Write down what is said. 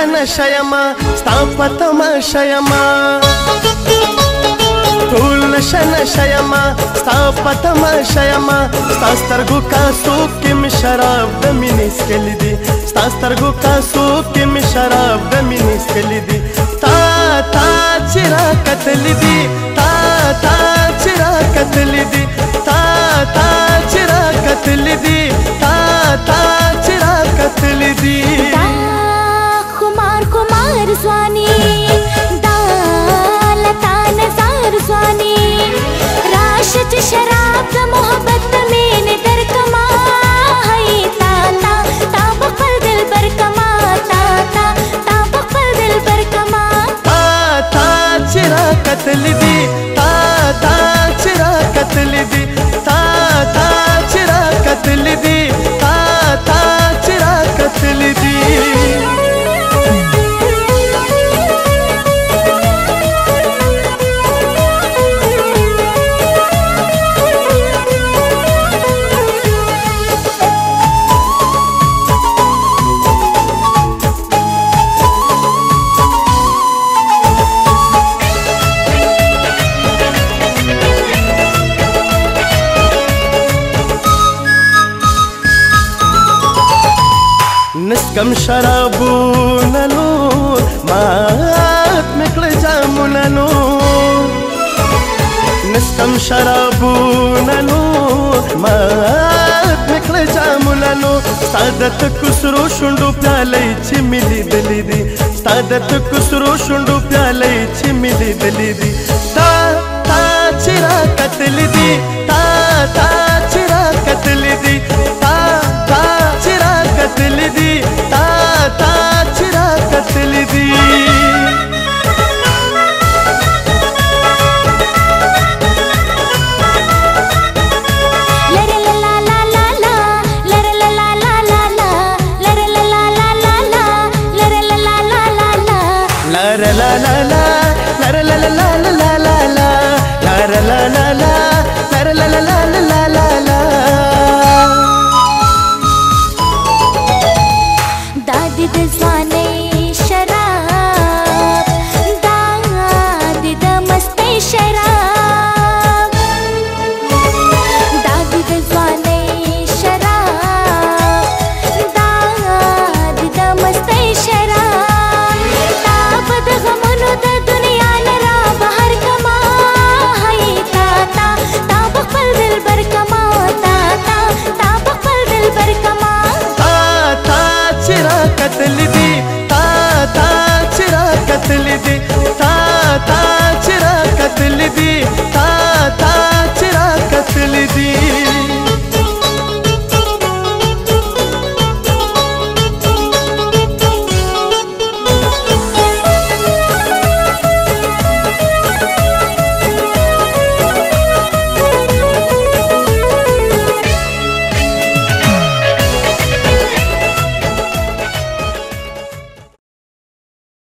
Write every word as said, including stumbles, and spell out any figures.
नशयमा स्ताप तमाशयमा फूल नशयमा स्ताप तमाशयमा स्तास्तरगु का सूकिम शराब दमिनिस केलिदी स्तास्तरगु का सूकिम शराब दमिनिस केलिदी ता ता चिरा कतलिदी ता ता चिरा कतलिदी ता ता चिरा कतलिदी ता ता चिरा कतलिदी खुमार खुमार स्वानी दालता नजार स्वानी राशच शराब मोहब्बत में ने दर कमा है ता ता ता बकल दिल बर कमा ता ता ता बकल दिल बर कमा ता ता चिरा कतलिदी ता ता चिरा कतलिदी ता ता चिरा कतलिदी ता ता चिरा कतलिदी निस्कम शराबू ननु मात मिकल जामु ननु निस्कम शराबू ननु मात मिकल जामु ननु सादत कुसरो शुंडु प्याले चिमिली दलिदी सादत कुसरो शुंडु प्याले चिमिली दलिदी ता ता चिरा कतलिदी ता ता चिरा कतलिदी ता ता चिरा कतलिदी ता ता चिरा कतलिदी la la la la